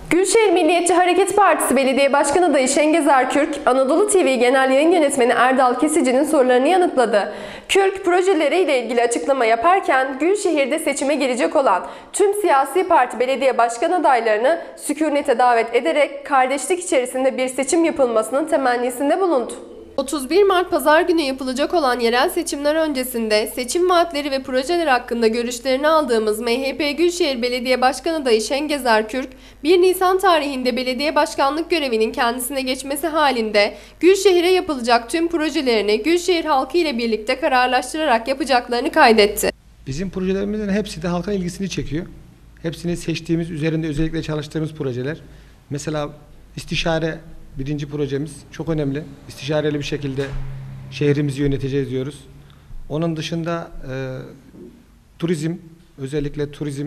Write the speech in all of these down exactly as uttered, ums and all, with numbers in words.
Gülşehir Milliyetçi Hareket Partisi Belediye Başkanı adayı Şengiz Erkürk, Anadolu T V Genel Yayın Yönetmeni Erdal Kesici'nin sorularını yanıtladı. Kürk, projeleriyle ilgili açıklama yaparken, Gülşehir'de seçime girecek olan tüm siyasi parti belediye başkan adaylarını sükunete davet ederek kardeşlik içerisinde bir seçim yapılmasının temennisinde bulundu. otuz bir Mart Pazar günü yapılacak olan yerel seçimler öncesinde seçim vaatleri ve projeler hakkında görüşlerini aldığımız M H P Gülşehir Belediye Başkan adayı Şengiz Erkürk, bir Nisan tarihinde belediye başkanlık görevinin kendisine geçmesi halinde Gülşehir'e yapılacak tüm projelerini Gülşehir halkı ile birlikte kararlaştırarak yapacaklarını kaydetti. Bizim projelerimizin hepsi de halkın ilgisini çekiyor. Hepsini seçtiğimiz, üzerinde özellikle çalıştığımız projeler. Mesela istişare birinci projemiz çok önemli. İstişareli bir şekilde şehrimizi yöneteceğiz diyoruz. Onun dışında e, turizm, özellikle turizm,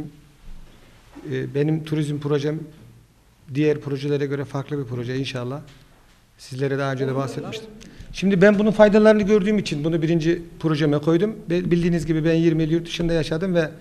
e, benim turizm projem diğer projelere göre farklı bir proje inşallah. Sizlere daha önce de bahsetmiştim. Şimdi ben bunun faydalarını gördüğüm için bunu birinci projeme koydum. Bildiğiniz gibi ben yirmi yıl yurt dışında yaşadım ve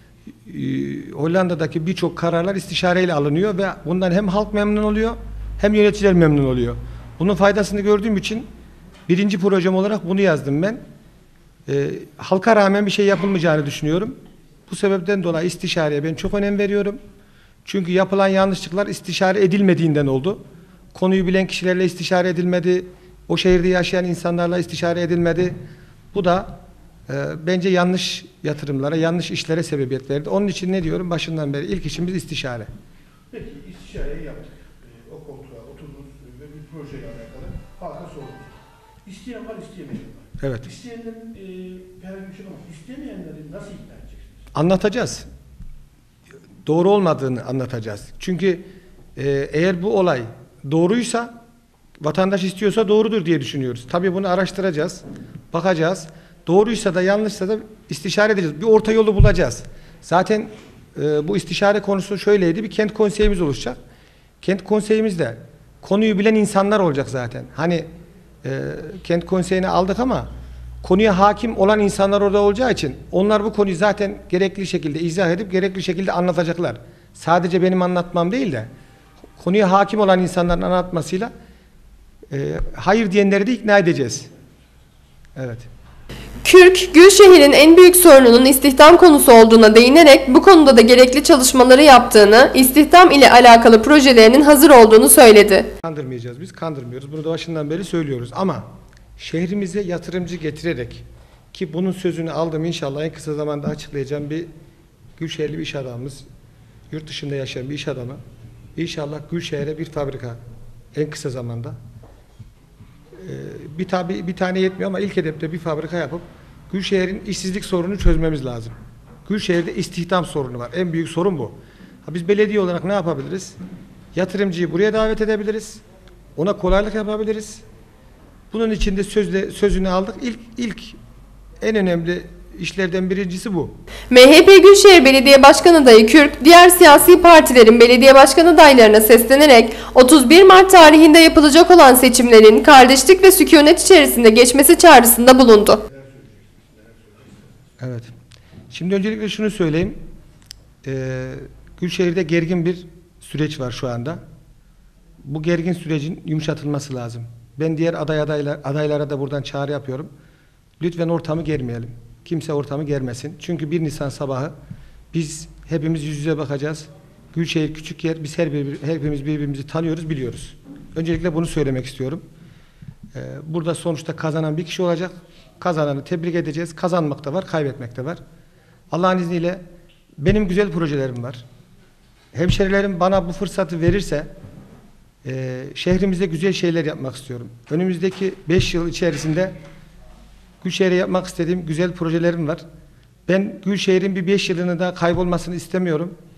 e, Hollanda'daki birçok kararlar istişareyle alınıyor ve bundan hem halk memnun oluyor hem yöneticiler memnun oluyor. Bunun faydasını gördüğüm için birinci projem olarak bunu yazdım ben. E, halka rağmen bir şey yapılmayacağını düşünüyorum. Bu sebepten dolayı istişareye ben çok önem veriyorum. Çünkü yapılan yanlışlıklar istişare edilmediğinden oldu. Konuyu bilen kişilerle istişare edilmedi. O şehirde yaşayan insanlarla istişare edilmedi. Bu da e, bence yanlış yatırımlara, yanlış işlere sebebiyet verdi. Onun için ne diyorum? Başından beri ilk işimiz istişare. Peki istişareyi yaptık. E, o koltuğa oturdunuz ve bir projeyle alakalı halka sordunuz. İsteyen var, isteyemeyen var. Evet. İsteyenlerin e, herhangi bir şey ama istemeyenleri nasıl ikna edeceksiniz? Anlatacağız. Doğru olmadığını anlatacağız. Çünkü e, eğer bu olay doğruysa, vatandaş istiyorsa doğrudur diye düşünüyoruz. Tabii bunu araştıracağız, bakacağız. Doğruysa da yanlışsa da istişare edeceğiz. Bir orta yolu bulacağız. Zaten e, bu istişare konusu şöyleydi. Bir kent konseyimiz oluşacak. Kent konseyimizde konuyu bilen insanlar olacak zaten. Hani e, kent konseyini aldık ama konuya hakim olan insanlar orada olacağı için onlar bu konuyu zaten gerekli şekilde izah edip gerekli şekilde anlatacaklar. Sadece benim anlatmam değil de konuya hakim olan insanların anlatmasıyla e, hayır diyenleri de ikna edeceğiz. Evet. Kürk, Gülşehir'in en büyük sorununun istihdam konusu olduğuna değinerek bu konuda da gerekli çalışmaları yaptığını, istihdam ile alakalı projelerinin hazır olduğunu söyledi. Kandırmayacağız, biz kandırmıyoruz. Bunu da başından beri söylüyoruz ama şehrimize yatırımcı getirerek, ki bunun sözünü aldım, inşallah en kısa zamanda açıklayacağım, bir Gülşehirli bir iş adamımız, yurt dışında yaşayan bir iş adamı, İnşallah Gülşehir'e bir fabrika en kısa zamanda, ee, bir, tabi, bir tane yetmiyor ama ilk hedefte bir fabrika yapıp Gülşehir'in işsizlik sorununu çözmemiz lazım. Gülşehir'de istihdam sorunu var. En büyük sorun bu. Ha, biz belediye olarak ne yapabiliriz? Yatırımcıyı buraya davet edebiliriz. Ona kolaylık yapabiliriz. Bunun için de sözle, sözünü aldık. İlk, ilk en önemli işlerden birincisi bu. M H P Gülşehir Belediye Başkan adayı Kürk, diğer siyasi partilerin belediye başkan adaylarına seslenerek otuz bir Mart tarihinde yapılacak olan seçimlerin kardeşlik ve sükunet içerisinde geçmesi çağrısında bulundu. Evet. Şimdi öncelikle şunu söyleyeyim. Ee, Gülşehir'de gergin bir süreç var şu anda. Bu gergin sürecin yumuşatılması lazım. Ben diğer aday adaylar, adaylara da buradan çağrı yapıyorum. Lütfen ortamı germeyelim. Kimse ortamı germesin. Çünkü bir Nisan sabahı biz hepimiz yüz yüze bakacağız. Gülşehir küçük yer. Biz her bir, hepimiz birbirimizi tanıyoruz, biliyoruz. Öncelikle bunu söylemek istiyorum. Ee, burada sonuçta kazanan bir kişi olacak. Kazananı tebrik edeceğiz. Kazanmak da var, kaybetmek de var. Allah'ın izniyle benim güzel projelerim var. Hemşerilerim bana bu fırsatı verirse e, şehrimizde güzel şeyler yapmak istiyorum. Önümüzdeki beş yıl içerisinde Gülşehir'e yapmak istediğim güzel projelerim var. Ben Gülşehir'in bir beş yılını da kaybolmasını istemiyorum.